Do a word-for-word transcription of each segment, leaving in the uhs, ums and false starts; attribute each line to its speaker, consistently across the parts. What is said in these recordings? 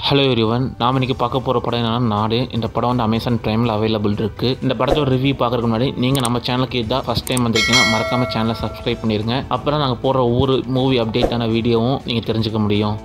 Speaker 1: Hello everyone, நாம் இன்றைக்கி பார்க்க போகிற படம் என்னன்னா நாடு. இந்த படம் வந்து அமேசான் பிரைமில் அவைலபிள் இருக்குது. இந்த படத்தோட ரிவ்யூ பார்க்குறதுக்கு முன்னாடி நீங்கள் நம்ம சேனலுக்கு இதான் ஃபஸ்ட் டைம் வந்திருக்கீங்கன்னா மறக்காமல் சேனலை சப்ஸ்கிரைப் பண்ணிடுங்க. அப்புறம் நாங்கள் போடுற ஒவ்வொரு மூவி அப்டேட்டான வீடியோவும் நீங்கள் தெரிஞ்சுக்க முடியும்.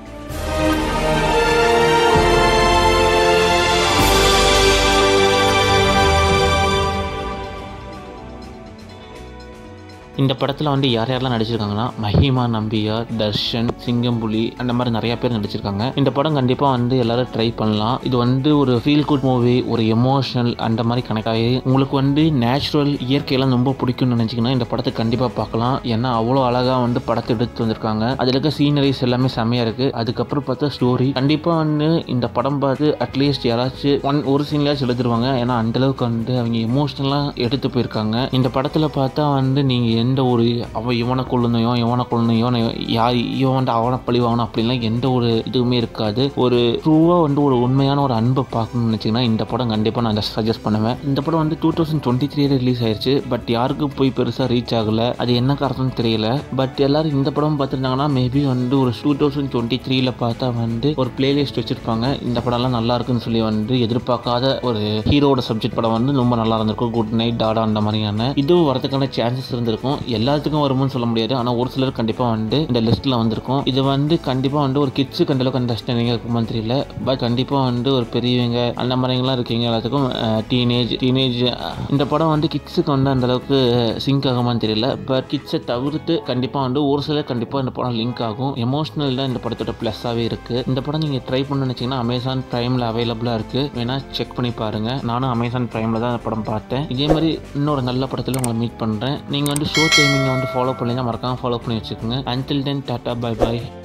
Speaker 1: இந்த படத்தில் வந்து யார் யாரெல்லாம் நடிச்சிருக்காங்கன்னா மஹிமா நம்பியார், தர்ஷன், சிங்கம்புலி அந்த மாதிரி நிறைய பேர் நடிச்சிருக்காங்க. இந்த படம் கண்டிப்பாக வந்து எல்லாரும் ட்ரை பண்ணலாம். இது வந்து ஒரு ஃபீல் குட் மூவி, ஒரு எமோஷனல் அந்த மாதிரி கனெக்ட் ஆகி உங்களுக்கு வந்து நேச்சுரல் இயற்கையெல்லாம் ரொம்ப பிடிக்கும்னு நினச்சிங்கன்னா இந்த படத்தை கண்டிப்பாக பார்க்கலாம். ஏன்னா அவ்வளோ அழகாக வந்து படத்தை எடுத்து வந்திருக்காங்க. அதில் இருக்க சீனரிஸ் எல்லாமே செம்மையாக இருக்குது. அதுக்கப்புறம் பார்த்தா ஸ்டோரி கண்டிப்பாக வந்து இந்த படம் பார்த்து அட்லீஸ்ட் யாராச்சும் ஒன் ஒரு சீன்லையாச்சும் எழுதிருவாங்க. ஏன்னா அந்தளவுக்கு வந்து அவங்க எமோஷனலாக எடுத்து போயிருக்காங்க. இந்த படத்தில் பார்த்தா வந்து நீங்கள் எந்த ஒரு அவன் இவனை கொள்ளணும் இவனை கொள்ளணும் இவனை யார் இவன் வந்து அவனை பழிவாகணும் அப்படின்லாம் எந்த ஒரு இதுவுமே இருக்காது. ஒரு ட்ரூவாக வந்து ஒரு உண்மையான ஒரு அன்பை பார்க்கணும்னு நினச்சிங்கன்னா இந்த படம் கண்டிப்பாக நான் சஜஸ்ட் பண்ணுவேன். இந்த படம் வந்து டூ தௌசண்ட் டுவெண்ட்டி த்ரீல ரிலீஸ் ஆயிடுச்சு. பட் யாருக்கு போய் பெருசாக ரீச் ஆகலை. அது என்ன காரணம்னு தெரியல. பட் எல்லாரும் இந்த படம் பார்த்துருந்தாங்கன்னா மேபி வந்து ஒரு டூ தௌசண்ட் டுவெண்ட்டி த்ரீல பார்த்தா வந்து ஒரு பிளேலிஸ்ட் வச்சிருப்பாங்க. இந்த படம்லாம் நல்லா இருக்குன்னு சொல்லி வந்து எதிர்பார்க்காத ஒரு ஹீரோட சப்ஜெக்ட் படம் வந்து ரொம்ப நல்லா இருந்திருக்கும். குட் நைட் டாடா அந்த மாதிரியான இதுவும் வரதுக்கான சான்சஸ் இருந்திருக்கும். எல்லாத்துக்கும் வரும்னு சொல்ல முடியாது. ஆனால் ஒரு சிலர் கண்டிப்பாக வந்து இந்த லிஸ்ட்டில் வந்திருக்கும். இது வந்து கண்டிப்பாக வந்து ஒரு கிட்ஸுக்கு அந்த அளவுக்கு அண்டர்ஸ்டாண்டிங்காக இருக்குமா தெரியல. பட் கண்டிப்பாக வந்து ஒரு பெரியவங்க அந்த மாதிரிங்களாம் இருக்கீங்க எல்லாத்துக்கும் டீனேஜ் டீனேஜ் இந்த படம் வந்து கிட்ஸுக்கு வந்து அந்த அளவுக்கு சிங்க் ஆகுமான்னு தெரியல. பட் கிட்ஸை தவிர்த்து கண்டிப்பாக வந்து ஒரு சிலர் கண்டிப்பாக இந்த படம் லிங்க் ஆகும். எமோஷனல் தான் இந்த படத்தோட ப்ளஸ்ஸாகவே இருக்குது. இந்த படம் நீங்கள் ட்ரை பண்ண நினச்சிங்கன்னா அமேசான் பிரைமில் அவைலபிளாக இருக்குது. வேணால் செக் பண்ணி பாருங்கள். நானும் அமேசான் பிரைமில் தான் இந்த படம் பார்த்தேன். இதே மாதிரி இன்னொரு நல்ல படத்தில் உங்களை மீட் பண்ணுறேன். நீங்கள் வந்து ஷோ டைமிங்கை வந்து ஃபாலோ பண்ணிங்கன்னா மறக்காமல் ஃபாலோ பண்ணி வச்சுக்கோங்க. அன்டில் தென் டாட்டா பை பாய்.